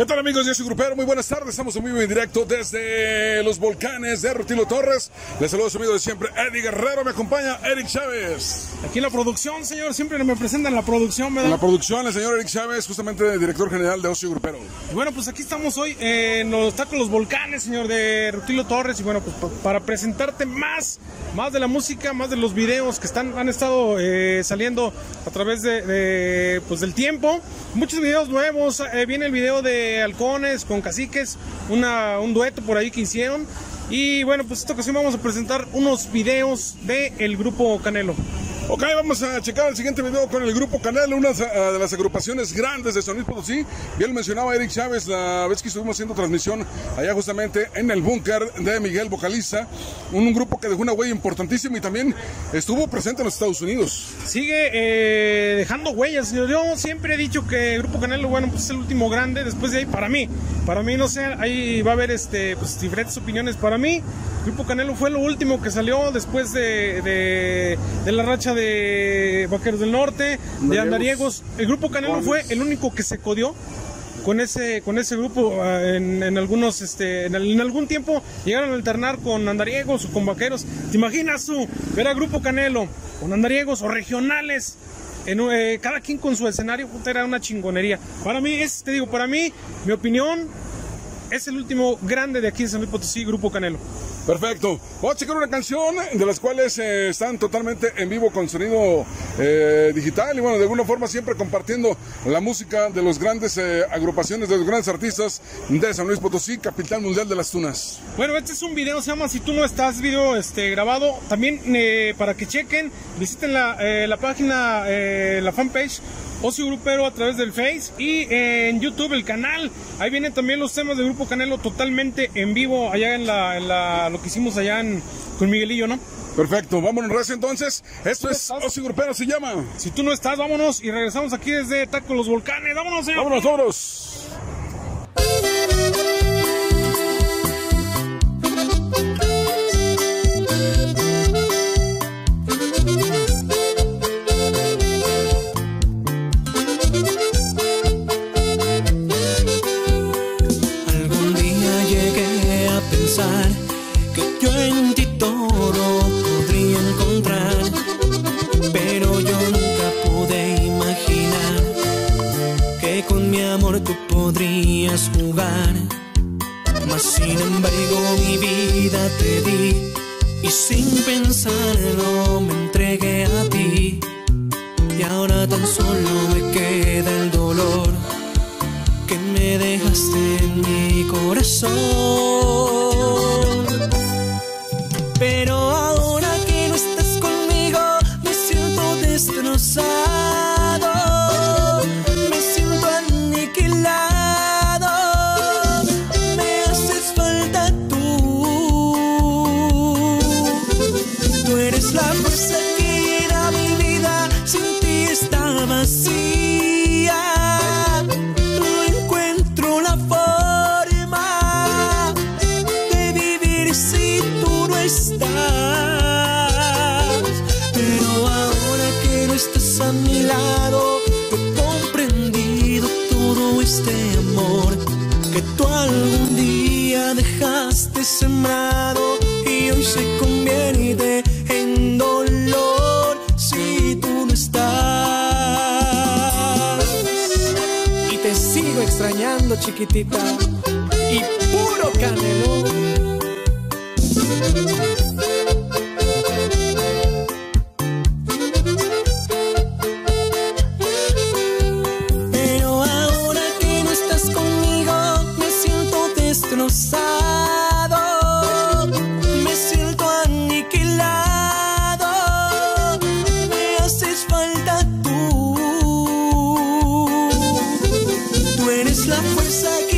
¿Qué tal, amigos? Yo soy Grupero, muy buenas tardes. Estamos en vivo y en directo desde los volcanes de Rutilo Torres. Les saludo a su amigo de siempre, Eddie Guerrero. Me acompaña Eric Chávez. Aquí en la producción, señor, siempre me presentan la producción, ¿verdad? En la producción, el señor Eric Chávez, justamente director general de Ocio Grupero. Y bueno, pues aquí estamos hoy en los tacos Los Volcanes, señor, de Rutilo Torres. Y bueno, pues para presentarte más de la música, más de los videos que han estado saliendo a través del tiempo. Muchos videos nuevos. Viene el video de Halcones con Caciques, un dueto por ahí que hicieron. Y bueno, pues esta ocasión vamos a presentar unos videos del Grupo Canelo. Ok, vamos a checar el siguiente video con el Grupo Canelo, una de las agrupaciones grandes de San Luis Potosí. Bien mencionaba Eric Chávez la vez que estuvimos haciendo transmisión allá justamente en el búnker de Miguel Vocaliza, un grupo que dejó una huella importantísima y también estuvo presente en los Estados Unidos. Sigue dejando huellas, señor. Yo siempre he dicho que el Grupo Canelo, bueno, pues es el último grande. Después de ahí, para mí no sé, ahí va a haber pues diferentes opiniones. Para mí, el Grupo Canelo fue lo último que salió después de la racha de Vaqueros del Norte, de Andariegos. El Grupo Canelo fue el único que se codió con ese grupo. En algún tiempo llegaron a alternar con Andariegos o con Vaqueros. ¿Te imaginas tú ver a Grupo Canelo con Andariegos o regionales? Cada quien con su escenario, era una chingonería. Para mí, mi opinión, es el último grande de aquí de San Luis Potosí, Grupo Canelo. Perfecto. Vamos a checar una canción de las cuales están totalmente en vivo con sonido digital y bueno, de alguna forma siempre compartiendo la música de los grandes agrupaciones, de los grandes artistas de San Luis Potosí, capital mundial de las tunas. Bueno, este es un video, se llama Si Tú No Estás, video grabado. También para que chequen, visiten la página, la fanpage Ocio Grupero a través del Face y en YouTube el canal. Ahí vienen también los temas del Grupo Canelo totalmente en vivo allá en lo que hicimos allá con Miguelillo, ¿no? Perfecto, vámonos recio entonces. Esto es Ocio Grupero, se llama Si Tú No Estás. Vámonos y regresamos aquí desde Taco Los Volcanes. Vámonos, señor. Vámonos. Que yo en ti todo podría encontrar, pero yo nunca pude imaginar que con mi amor tú podrías jugar. Mas sin embargo mi vida te di y sin pensarlo me entregué a ti. Y ahora tan solo me queda el dolor que me dejaste en mi corazón. Pero ahora que no estás conmigo, me siento destrozado, me siento aniquilado, me haces falta tú. Tú eres la fuerza que llena mi vida, sin ti está vacía. No encuentro la forma de vivir si tú no estás. Pero ahora que no estás a mi lado, he comprendido todo este amor que tú algún día dejaste sembrado y hoy se convierte en dolor si tú no estás. Y te sigo extrañando, chiquitita, y puro Canelo. Pero ahora que no estás conmigo, me siento destrozado, me siento aniquilado, me haces falta tú. Tú eres la fuerza que